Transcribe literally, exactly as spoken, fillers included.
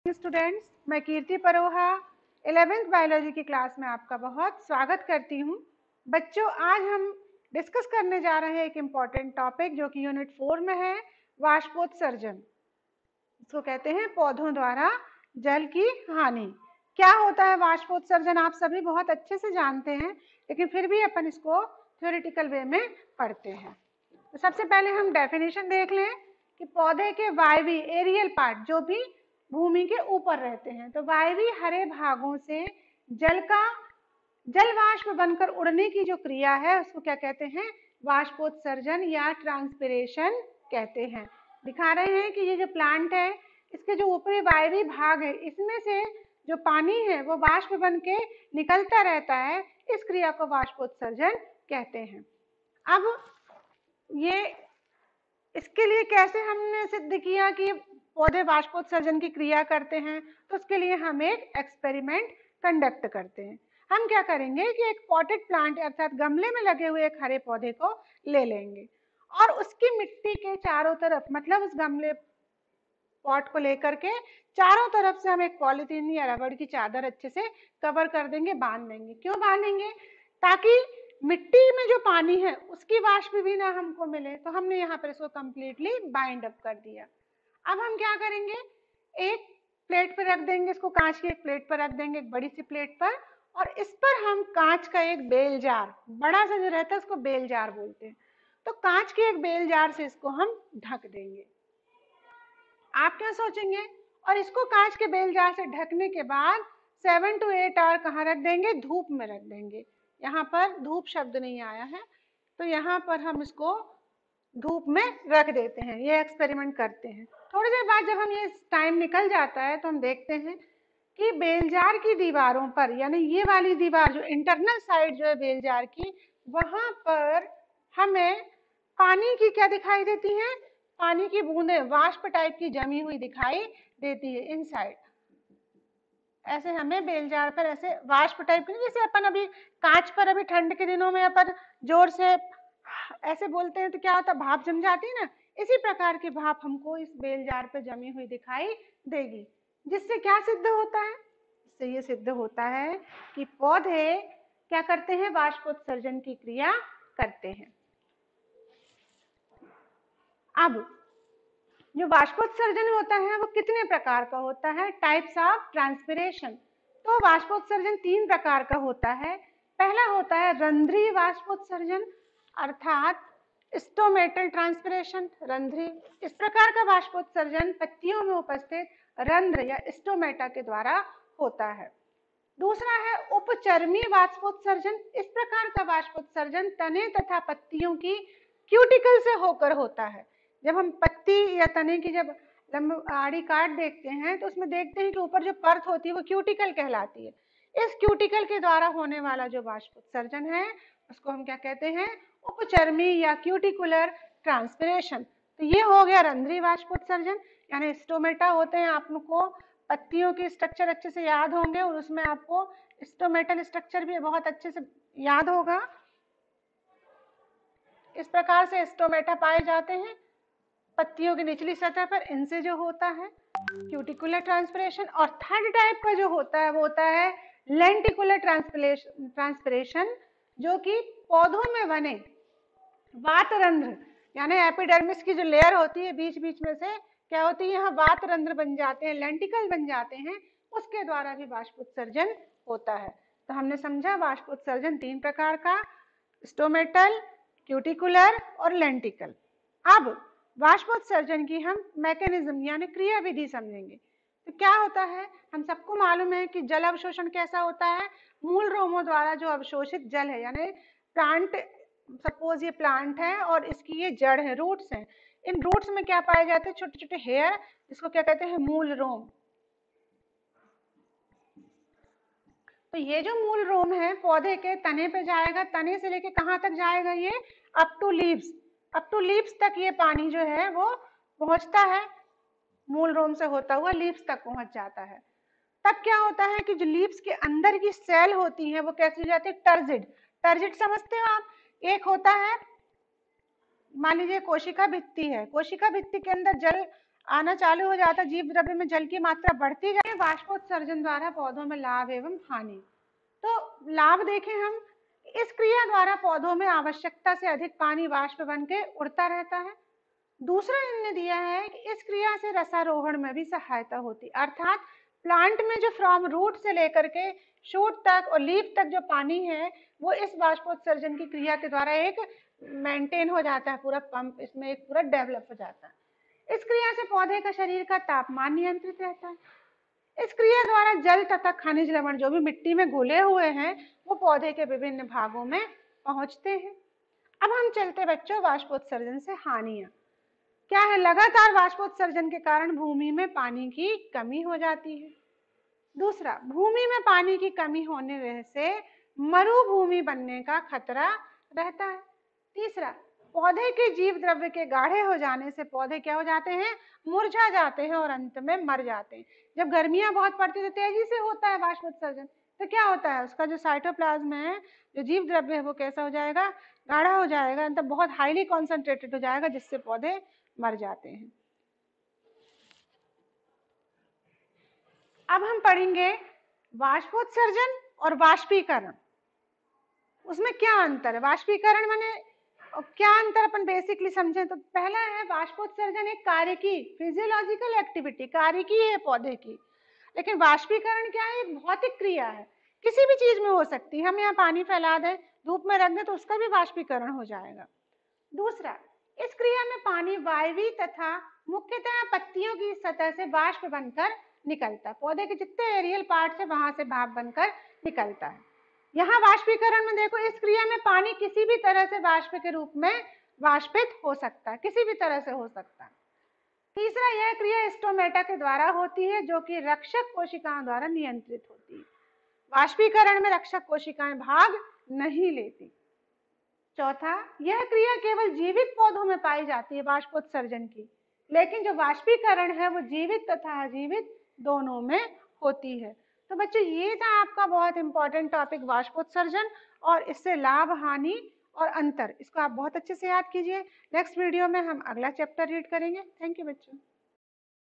Students, मैं Kirti Paroha eleventh biology की class में आपका बहुत स्वागत करती हूं। बच्चों, आज हम डिस्कस करने जा रहे हैं एक इम्पॉर्टेंट टॉपिक जो कि यूनिट फोर में है, वाष्पोत्सर्जन। इसको कहते हैं पौधों द्वारा जल की हानि। क्या होता है वाष्पोत्सर्जन आप सभी बहुत अच्छे से जानते हैं, लेकिन फिर भी अपन इसको थ्योरेटिकल वे में पढ़ते हैं। तो सबसे पहले हम डेफिनेशन देख लें कि पौधे के वायवी एरियल पार्ट जो भी भूमि के ऊपर रहते हैं, तो वायवी हरे भागों से जल का जल वाष्प बनकर उड़ने की जो क्रिया है उसको क्या कहते हैं? वाष्पोत्सर्जन या ट्रांसपिरेशन कहते हैं। दिखा रहे हैं कि ये जो प्लांट है इसके जो ऊपरी वायवी भाग है इसमें से जो पानी है वो वाष्प बन के निकलता रहता है, इस क्रिया को वाष्पोत्सर्जन कहते हैं। अब ये इसके लिए कैसे हमने सिद्ध किया कि पौधे वाष्पोत्सर्जन की क्रिया करते हैं, तो उसके लिए हम एक एक्सपेरिमेंट कंडक्ट करते हैं। हम क्या करेंगे कि एक पॉटेड प्लांट अर्थात गमले में लगे हुए एक हरे पौधे को ले लेंगे और उसकी मिट्टी के चारों तरफ, मतलब उस गमले पॉट को लेकर के चारों तरफ से हम एक पॉलिथीन या रबड़ की चादर अच्छे से कवर कर देंगे, बांध देंगे। क्यों बांधेंगे? ताकि मिट्टी में जो पानी है उसकी वाष्प भी ना हमको मिले। तो हमने यहाँ पर इसको कंप्लीटली बाइंड अप कर दिया। अब हम क्या करेंगे, एक प्लेट पर रख देंगे इसको, कांच की एक प्लेट पर रख देंगे, एक बड़ी सी प्लेट पर, और इस पर हम कांच का एक बेल जार, बड़ा सा जो रहता है उसको बेल जार बोलते हैं, तो कांच के एक बेल जार से इसको हम ढक देंगे। आप क्या सोचेंगे? और इसको कांच के बेल जार से ढकने के बाद सेवन टू एट आवर कहाँ रख देंगे? धूप में रख देंगे। यहाँ पर धूप शब्द नहीं आया है, तो यहाँ पर हम इसको धूप में रख देते हैं। ये एक्सपेरिमेंट करते हैं। थोड़ी देर बाद जब हम ये टाइम निकल जाता है तो हम देखते हैं कि बेलजार की दीवारों पर, यानी ये वाली दीवार जो इंटरनल साइड जो है बेलजार की, वहां पर हमें पानी की क्या दिखाई देती है? पानी की बूंदें वाष्प टाइप की जमी हुई दिखाई देती है इनसाइड। ऐसे हमें बेलजार पर ऐसे वाष्प टाइप की, जैसे अपन अभी कांच पर अभी ठंड के दिनों में अपन जोर से ऐसे बोलते हैं तो क्या होता है? भाप जम जाती है ना, इसी प्रकार की भाप हमको इस बेलजार पर जमी हुई दिखाई देगी। जिससे क्या सिद्ध होता है? इससे ये सिद्ध होता है कि पौधे क्या करते हैं? वाष्पोत्सर्जन की क्रिया करते हैं। अब जो वाष्पोत्सर्जन होता है वो कितने प्रकार का होता है? Types of transpiration. तो वाष्पोत्सर्जन तीन प्रकार का होता है। पहला होता है रंध्रीय वाष्पोत्सर्जन, अर्थात स्टोमेटल ट्रांसपिरेशन, रंध्री। इस प्रकार का वाष्पोत्सर्जन पत्तियों में उपस्थित रंध्र या स्टोमेटा के द्वारा होता है। दूसरा है उपचर्मी वाष्पोत्सर्जन। इस प्रकार का वाष्पोत्सर्जन तने तथा पत्तियों की क्यूटिकल से होकर होता है। जब हम पत्ती या तने की जब लंब आड़ी काट देखते हैं तो उसमें देखते हैं कि ऊपर जो परत होती है वो क्यूटिकल कहलाती है। इस क्यूटिकल के द्वारा होने वाला जो वाष्पोत्सर्जन है उसको हम क्या कहते हैं? उपचर्मी या क्यूटिकुलर ट्रांसपिरेशन। तो ये हो गया रंध्रीय वाष्पोत्सर्जन, यानी स्टोमेटा होते हैं, आपको पत्तियों के स्ट्रक्चर अच्छे से याद होंगे और उसमें आपको स्टोमेटल स्ट्रक्चर भी बहुत अच्छे से याद होगा। इस प्रकार से स्टोमेटा पाए जाते हैं पत्तियों की निचली सतह पर, इनसे जो होता है क्यूटिकुलर ट्रांसपिरेशन। और थर्ड टाइप का जो होता है वो होता है लेंटिकुलर ट्रांसपिरेशन ट्रांसपिरेशन जो कि पौधों में बने वातरंध्र, यानी एपिडर्मिस की जो लेयर होती है बीच बीच में से क्या होती है, यहाँ वातरंध्र बन जाते हैं, लेंटिकल बन जाते हैं, उसके द्वारा भी वाष्पोत्सर्जन होता है। तो हमने समझा वाष्पोत्सर्जन तीन प्रकार का, स्टोमेटल, क्यूटिकुलर और लेंटिकल। अब वाष्पोत्सर्जन की हम मैकेनिज्म यानी क्रिया विधि समझेंगे। तो क्या होता है? हम सबको मालूम है कि जल अवशोषण कैसा होता है? मूल रोमों द्वारा जो अवशोषित जल है, यानी प्लांट, सपोज ये प्लांट है और इसकी ये जड़ है, रूट्स हैं, इन रूट्स में क्या पाए जाते हैं? छोटे छोटे हेयर, जिसको क्या कहते हैं? मूल रोम। तो ये जो मूल रोम है पौधे के तने पे जाएगा, तने से लेके कहाँ तक जाएगा? ये up to leaves, up to leaves तक ये पानी जो है वो पहुंचता है, मूल रोम से होता हुआ लीव्स तक पहुंच जाता है। तब क्या होता है कि जो लीव्स के अंदर की सेल होती है वो कैसी हो जाती है? टर्जिड। टर्जिड समझते हो आप? एक होता है, मान लीजिए कोशिका भित्ति है, कोशिका भित्ति के अंदर जल आना चालू हो जाता है, जीव द्रव्य में जल की मात्रा बढ़ती जाती है। वाष्पोत्सर्जन द्वारा पौधों में लाभ एवं हानि। तो लाभ देखें हम, इस क्रिया द्वारा पौधों में आवश्यकता से अधिक पानी वाष्प बन के उड़ता रहता है। दूसरा इन्होंने दिया है कि इस क्रिया से रसारोहण में भी सहायता होती, अर्थात प्लांट में जो फ्रॉम रूट से लेकर के शूट तक और लीफ तक जो पानी है वो इस वाष्पोत्सर्जन की क्रिया के द्वारा एक मेंटेन हो जाता है, पूरा पंप इसमें एक पूरा डेवलप हो जाता है। इस क्रिया से पौधे का शरीर का तापमान नियंत्रित रहता है। इस क्रिया द्वारा जल तथा खनिज लवण जो भी मिट्टी में घुले हुए हैं वो पौधे के विभिन्न भागों में पहुंचते हैं। अब हम चलते बच्चों वाष्पोत्सर्जन से हानियां क्या है। लगातार वाष्पोत्सर्जन के कारण भूमि में पानी की कमी हो जाती है। दूसरा, भूमि में पानी की कमी होने से मरुभूमि बनने का खतरा रहता है। तीसरा, पौधे के जीव द्रव्य के गाढ़े हो जाने से पौधे क्या हो जाते हैं, मुरझा जाते हैं और अंत में मर जाते हैं। जब गर्मियां बहुत पड़ती है तो तेजी से होता है वाष्पोत्सर्जन, तो क्या होता है उसका जो साइटोप्लाज्म है, जो जीव द्रव्य है वो कैसा हो जाएगा, गाढ़ा हो जाएगा, मतलब बहुत हाईली कॉन्सेंट्रेटेड हो जाएगा जिससे पौधे मर जाते हैं। अब हम पढ़ेंगे वाष्पोत्सर्जन और वाष्पीकरण, उसमें क्या अंतर है। वाष्पीकरण माने क्या अंतर अपन बेसिकली समझें तो पहला है वाष्पोत्सर्जन एक कार्य की फिजियोलॉजिकल एक्टिविटी, कार्य की है पौधे की, लेकिन वाष्पीकरण क्या है, एक भौतिक क्रिया है, किसी भी चीज में हो सकती है। हम यहाँ पानी फैला दें, धूप में रख दें तो उसका भी वाष्पीकरण हो जाएगा। दूसरा, इस क्रिया में पानी वायवीय तथा मुख्यतः पत्तियों की सतह से वाष्प बनकर निकलता है। पौधे के जितने एरियल पार्ट है वहां से भाप बनकर निकलता है। यहाँ वाष्पीकरण में देखो, इस क्रिया में पानी किसी भी तरह से वाष्प के रूप में वाष्पित हो सकता है, किसी भी तरह से हो सकता है। तीसरा, यह क्रिया स्टोमेटा के द्वारा होती है जो कि रक्षक कोशिकाओं द्वारा नियंत्रित होती है। वाष्पीकरण में रक्षक कोशिकाएं भाग नहीं लेती। चौथा, यह क्रिया केवल जीवित पौधों में पाई जाती है वाष्पोत्सर्जन की, लेकिन जो वाष्पीकरण है वो जीवित तथा अजीवित दोनों में होती है। तो बच्चों ये था आपका बहुत इंपॉर्टेंट टॉपिक वाष्पोत्सर्जन और इससे लाभ, हानि और अंतर, इसको आप बहुत अच्छे से याद कीजिए। नेक्स्ट वीडियो में हम अगला चैप्टर रीड करेंगे। थैंक यू बच्चों।